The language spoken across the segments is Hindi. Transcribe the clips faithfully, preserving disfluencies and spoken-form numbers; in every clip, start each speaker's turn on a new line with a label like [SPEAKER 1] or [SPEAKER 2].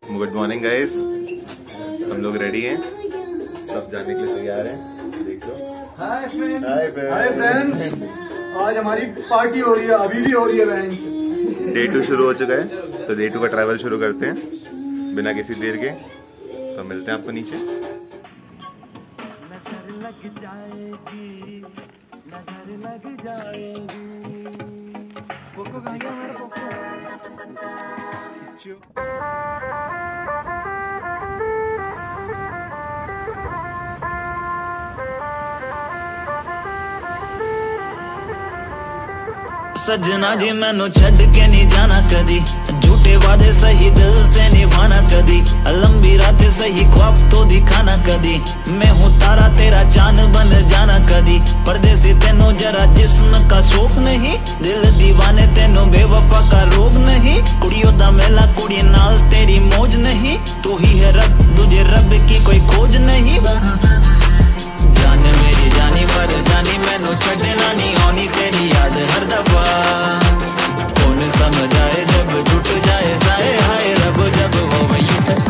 [SPEAKER 1] गुड मॉर्निंग गाइस, हम लोग रेडी हैं, सब जाने के लिए तैयार हैं। देख लो।
[SPEAKER 2] हाय फ्रेंड्स, हाय फ्रेंड्स, आज हमारी पार्टी हो रही है, अभी भी हो रही है बहन।
[SPEAKER 1] डे टू शुरू हो चुका है, तो डे टू का ट्रैवल शुरू करते हैं बिना किसी देर के। तो मिलते हैं आपको नीचे। नजर लग जाएगी, नजर लग जाएगी। पोको कहाँ गया हमारा पोको?
[SPEAKER 3] सजना जी मैनू छड़ के नहीं जाना कदी, झूठे वादे सही दिल से निभाना कदी, लंबी रातें सही ख्वाब तो दिखाना कदी। मैं हूँ तारा तेरा चांद बन जाना कदी, परदेसी तेनों जरा जिस्म का शौक नहीं, दिल दीवाने तेनों बेवफा का रोग नहीं। कुड़ियों दा मेला कुड़ी नाल तेरी मौज नहीं, तू ही है रब तुझे रब की कोई खोज नहीं। जान मेरी जानी पर जानी मैनू छड़ना नहीं आनी तेरी याद हर दफा। कौन समझ आए जब टूट जाए साए हाय रब जब हो वही।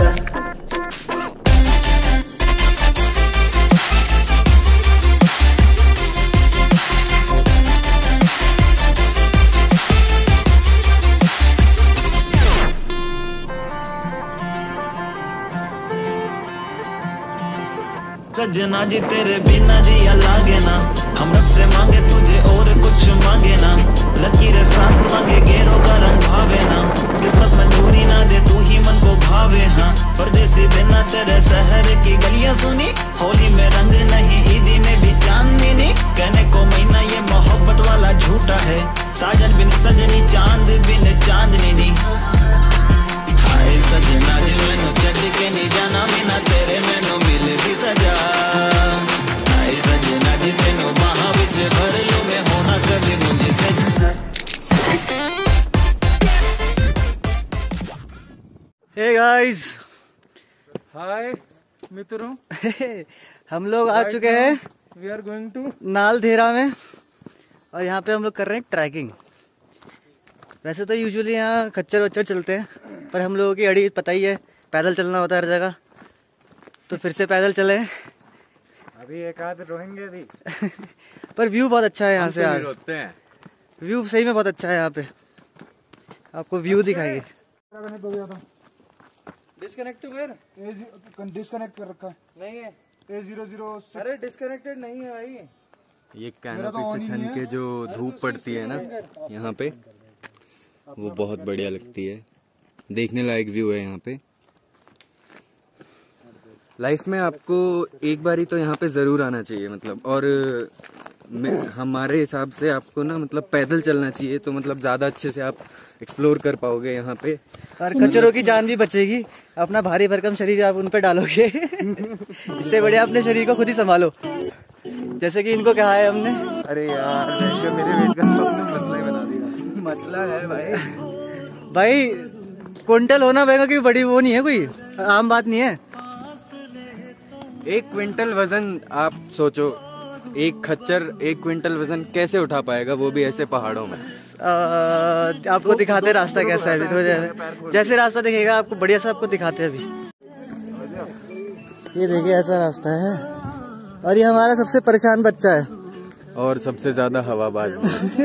[SPEAKER 3] सजना जी तेरे बिना जिया लागे ना, हम रब से मांगे तुझे और कुछ मांगे ना। लकीरें साथ मांगे गेरों का रंग भावे ना, किस्मत मंजूरी ना दे तू ही मन को भावे। हाँ परदेसी बिना तेरे शहर की गलियां सुनी, होली में रंग नहीं ईदी में भी चांदनी नहीं। कहने को महीना ये मोहब्बत वाला झूठा है, साजन बिन सजनी चांद बिन चांदनी नहीं। हाय सजना जी मैनू छड़ के नहीं जाना, बिना तेरे मैनू मिल दी सजा। हाय सजना जी तेनू बाहां विच भर लूं मैं, होना कभी मुझे सजा।
[SPEAKER 2] हे गाइस, हाय मित्रों, हम लोग आ चुके हैं, we are going to Naldhera में, और यहाँ पे हम लोग कर रहे हैं ट्रैकिंग। वैसे तो यूजुअली यहाँ खच्चर वच्चर चलते हैं, पर हम लोगों की अड़ी पता ही है, पैदल चलना होता है हर जगह, तो फिर से पैदल चले। अभी एक आध रोएंगे भी। पर व्यू बहुत अच्छा है यहाँ से यार, व्यू सही में बहुत अच्छा है यहाँ पे, आपको व्यू दिखाएंगे। डिस्कनेक्ट डिस्कनेक्ट कर रखा नहीं है ए जीरो जीरो। अरे डिस्कनेक्टेड नहीं है भाई,
[SPEAKER 4] ये कैनोपी से छन के जो धूप पड़ती है ना यहाँ पे, वो बहुत बढ़िया लगती है, देखने लायक व्यू है यहाँ पे। लाइफ में आपको एक बारी तो यहाँ पे जरूर आना चाहिए, मतलब, और मैं हमारे हिसाब से आपको ना मतलब पैदल चलना चाहिए, तो मतलब ज्यादा अच्छे से आप एक्सप्लोर कर पाओगे यहाँ पे,
[SPEAKER 2] और कचरों की जान भी बचेगी। अपना भारी भरकम शरीर आप उन पे डालोगे इससे बढ़िया अपने शरीर को खुद ही संभालो, जैसे कि इनको कहा है हमने।
[SPEAKER 1] अरे यार मेरे वेट का मसला ही बना दिया।
[SPEAKER 4] मसला है भाई
[SPEAKER 2] भाई क्विंटल होना पड़ेगा, क्योंकि बड़ी वो नहीं है, कोई आम बात नहीं है।
[SPEAKER 4] एक क्विंटल वजन आप सोचो, एक खच्चर एक क्विंटल वजन कैसे उठा पाएगा, वो भी ऐसे पहाड़ों में।
[SPEAKER 2] आ, आपको दिखाते रास्ता कैसा है अभी थोड़ी देर, जैसे रास्ता दिखेगा आपको बढ़िया से आपको दिखाते हैं अभी। ये देखिए ऐसा रास्ता है, और ये हमारा सबसे परेशान बच्चा है,
[SPEAKER 4] और सबसे ज्यादा हवाबाज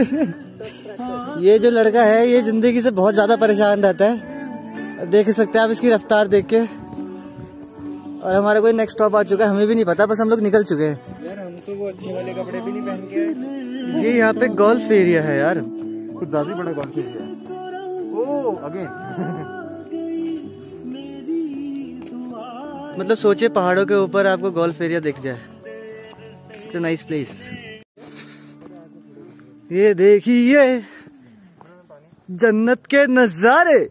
[SPEAKER 2] ये जो लड़का है ये जिंदगी से बहुत ज्यादा परेशान रहता है, देख सकते हैं आप इसकी रफ्तार देख के। और हमारा कोई नेक्स्ट स्टॉप आ चुका है, हमें भी नहीं पता, बस हम लोग निकल चुके हैं यार। हम तो वो अच्छे वाले कपड़े भी नहीं पहन के। ये यहाँ पे गोल्फ एरिया है यार,
[SPEAKER 1] कुछ ज्यादा बड़ा गोल्फ एरिया है। ओ अगेन
[SPEAKER 2] मतलब सोचिए पहाड़ों के ऊपर आपको गोल्फ एरिया दिख जाए, इट्स अ नाइस प्लेस। ये देखिए जन्नत के नजारे।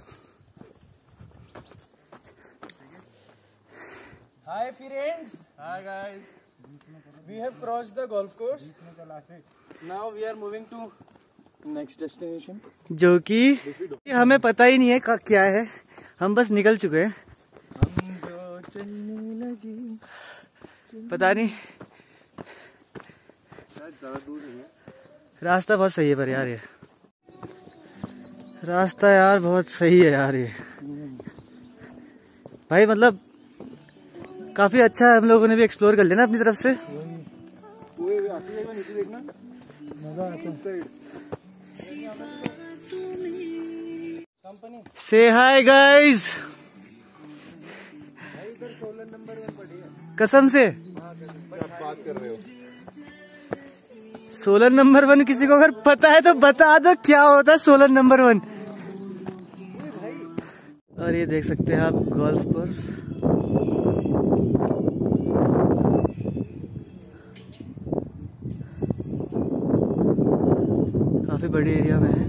[SPEAKER 2] Hi friends.
[SPEAKER 1] Hi guys.
[SPEAKER 2] We have crossed the golf course. Now we are moving to next destination. जो कि हमें पता ही नहीं है क्या है, हम बस निकल चुके हैं। हम जो चलने लगे पता नहीं, रास्ता बहुत सही है पर यार, ये रास्ता यार बहुत सही है यार, ये भाई मतलब काफी अच्छा है, हम लोगों ने भी एक्सप्लोर कर लिया ना अपनी तरफ से। से हाय गाइस, कसम से
[SPEAKER 5] बात कर रहे हो।
[SPEAKER 2] सोलर नंबर वन किसी को अगर पता है तो बता दो क्या होता है सोलर नंबर वन। और ये देख सकते हैं आप गोल्फ कोर्स। काफी बड़ी एरिया में है,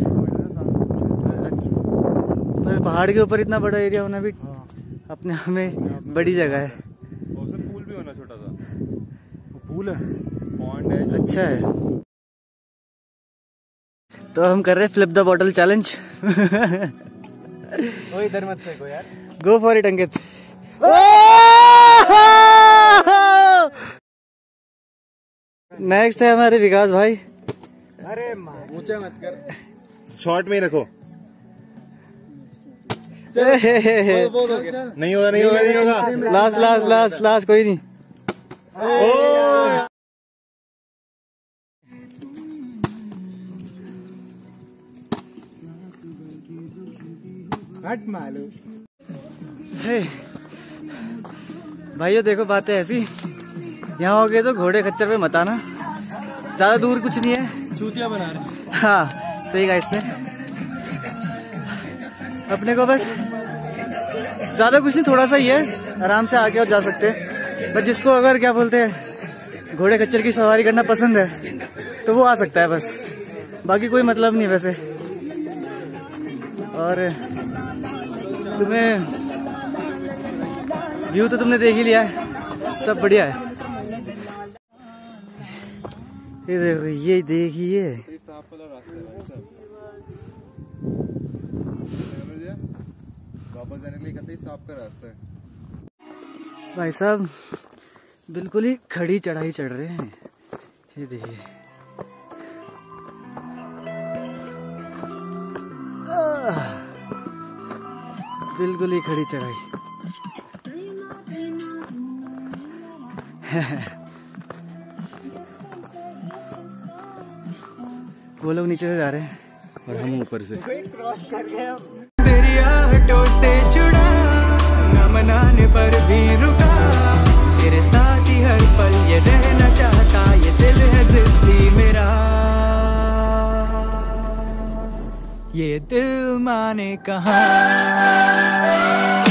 [SPEAKER 2] पर पहाड़ के ऊपर इतना बड़ा एरिया होना भी अपने आप में बड़ी जगह है।
[SPEAKER 5] पूल भी होना छोटा सा,
[SPEAKER 2] पूल है,
[SPEAKER 5] पॉन्ड है।
[SPEAKER 2] अच्छा है। तो हम कर रहे हैं फ्लिप द बॉटल चैलेंज।
[SPEAKER 4] वो इधर मत फेंको यार।
[SPEAKER 2] Go for it Ankit. Next है हमारे विकास भाई।
[SPEAKER 4] अरे ऊंचा मत कर,
[SPEAKER 5] शॉर्ट में ही रखो। नहीं होगा नहीं होगा नहीं होगा।
[SPEAKER 2] लास्ट लास्ट लास्ट लास्ट कोई नहीं।
[SPEAKER 4] हट मालू।
[SPEAKER 2] हे भाइयों देखो बात है ऐसी, यहाँ हो गए तो घोड़े खच्चर पे मत आना, ज्यादा दूर कुछ नहीं है।
[SPEAKER 4] चूतिया बना रहे।
[SPEAKER 2] हाँ सही कहा इसने। अपने को बस ज्यादा कुछ नहीं, थोड़ा सा ही है, आराम से आके और जा सकते हैं। बस जिसको अगर क्या बोलते हैं घोड़े खच्चर की सवारी करना पसंद है तो वो आ सकता है, बस बाकी कोई मतलब नहीं वैसे। और तुम्हें व्यू तो तुमने देख ही लिया है, सब बढ़िया है। ये देखो, ये देखिए
[SPEAKER 5] वापस जाने के लिए कहते सांप का रास्ता है।
[SPEAKER 2] भाई साहब बिल्कुल ही खड़ी चढ़ाई चढ़ रहे हैं, ये देखिए। बिल्कुल ही खड़ी चढ़ाई। वो लोग नीचे से जा रहे हैं
[SPEAKER 4] और हम ऊपर से।
[SPEAKER 3] दरियाहटों से जुड़ा न मनाने पर भी रुका, तेरे साथ ही हर पल ये रहना चाहता, ये दिल है जिद्दी मेरा, ये दिल माने कहाँ।